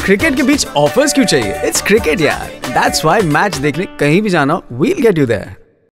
Cricket के बीच offers क्यों चाहिए? इट्स क्रिकेट यार। दैट्स व्हाई मैच देखने कहीं भी जाना, वील गेट यू देयर।